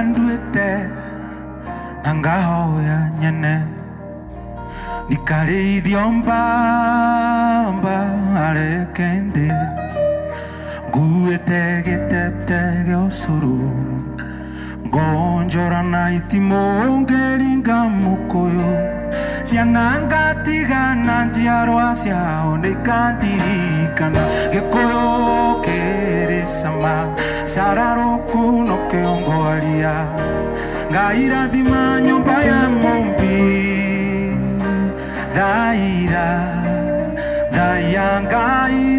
anduete nangahoya nyene nikarithio mbamba arekende nguite gitete gya ucuru ngonjorana itimo ngeringa mukuyu ciana ngatigana njiarwa ciao ndikandirikana gikuyu kiri cama cararuku no kiongoaria Ngai rathima nyumba ya mumbi Daira Daya Ngai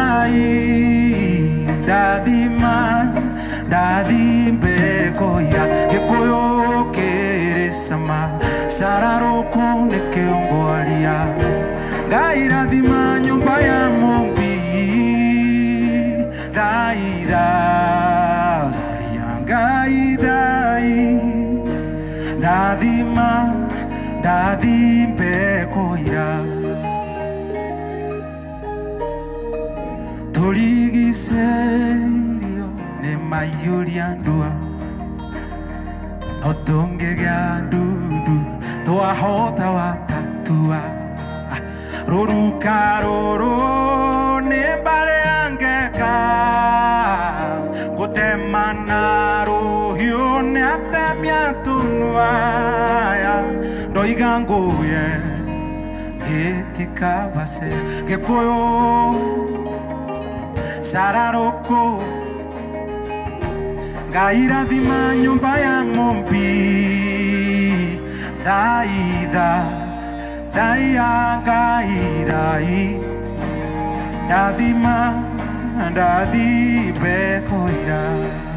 Dathima Dathimbe koya gikuyu kiri cama cararuku ni kiongoaria Ngai rathima nyumba ya mumbi Daira Daya Ngai Dathima Dathimbe koya Turigicerio ni maiyuria ndua no tungigea ndudu twahota watatua ruruka ruru ni mbare angeka gutemana ruhiu ni atemia tunua ndoiga nguye gitikavase gikuyu cararuku Ngai rathima nyumba ya mumbi Daya Ngai Dathima Dathimbe koira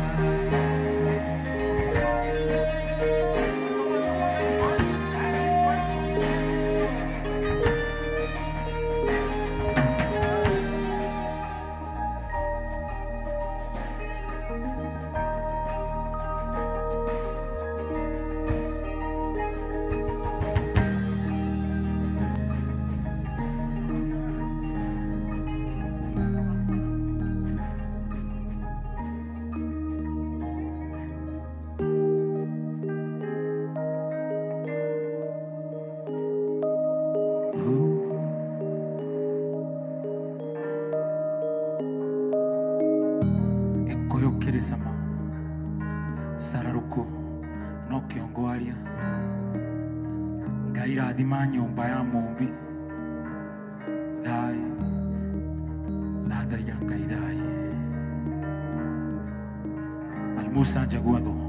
Sama cararuku no kiongoaria Ngai rathima nyumba ya mumbi Daya Ngai Almusa Jaguado